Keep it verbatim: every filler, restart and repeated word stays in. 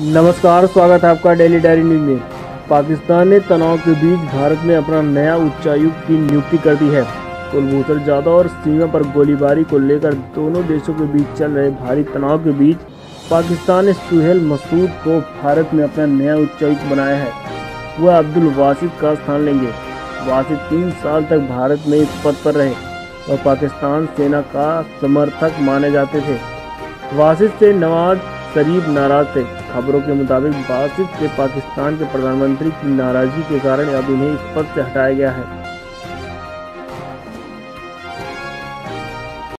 नमस्कार, स्वागत है आपका डेली डायरी न्यूज में। पाकिस्तान ने तनाव के बीच भारत में अपना नया उच्चायुक्त की नियुक्ति कर दी है। कुलभूषण जाधव और सीमा पर गोलीबारी को लेकर दोनों देशों के बीच चल रहे भारी तनाव के बीच पाकिस्तान ने सोहेल महमूद को भारत में अपना नया उच्चायुक्त बनाया है। वह अब्दुल वासिद का स्थान लेंगे। वासिद तीन साल तक भारत में इस पद पर रहे और पाकिस्तान सेना का समर्थक माने जाते थे। वासिद से नवाज शरीफ नाराज थे। खबरों के मुताबिक वासिद से पाकिस्तान के प्रधानमंत्री की नाराजगी के कारण अब इन्हें इस पद से हटाया गया है।